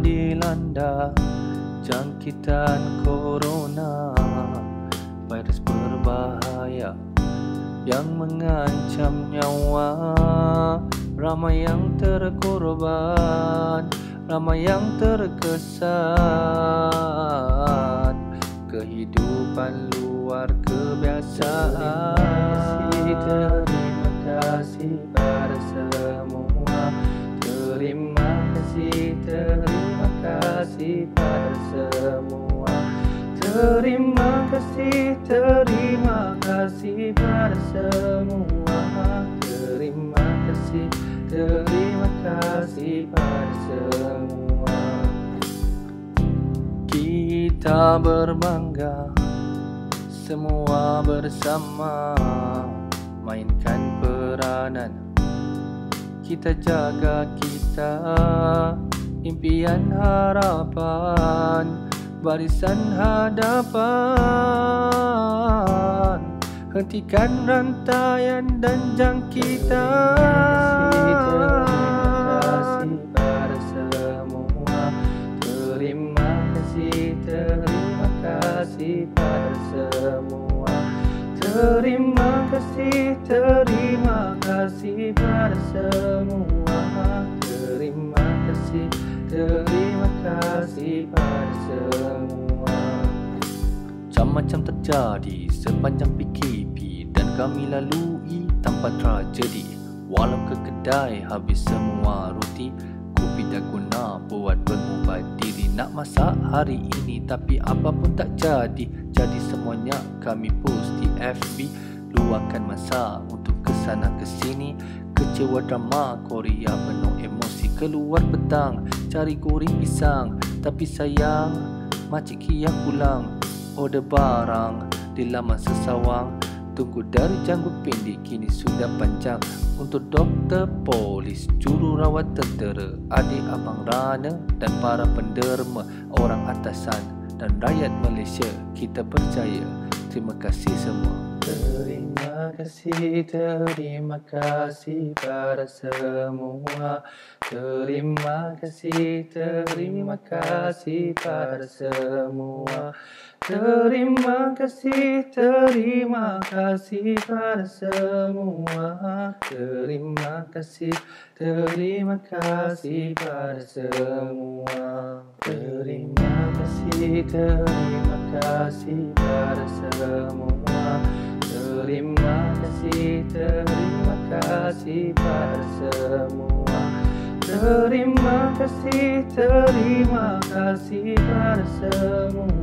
dilanda jangkitan corona, virus berbahaya yang mengancam nyawa. Ramai yang terkorban, ramai yang terkesan, kehidupan luar kebiasaan. Terima kasih pada semua. Terima kasih pada semua. Terima kasih pada semua. Terima kasih pada semua. Kita berbangga semua bersama, mainkan peranan, kita jaga kita, impian harapan, barisan hadapan, hentikan rantaian dan jangkitan. Terima kasih pada semua. Terima kasih pada semua. Terima kasih pada semua. Macam-macam terjadi sepanjang PKP dan kami lalui tanpa tragedi. Walau ke kedai habis semua roti, kopi dah guna buat berubah diri. Nak masak hari ini tapi apapun tak jadi. Jadi semuanya kami post di FB, luahkan masa untuk kesana kesini. Kecewa drama Korea penuh emosi. Keluar petang cari goreng pisang, tapi sayang makcik Kia pulang. Order barang di laman sesawang, tunggu dari janggut pendek kini sudah panjang. Untuk doktor, polis, jururawat, tentera, adik abang rana dan para penderma, orang atasan dan rakyat Malaysia, kita percaya. Terima kasih semua. Terima kasih pada semua. Terima kasih pada semua. Terima kasih pada semua. Terima kasih pada semua. Terima kasih pada semua. Terima kasih pada semua. Terima kasih pada semua.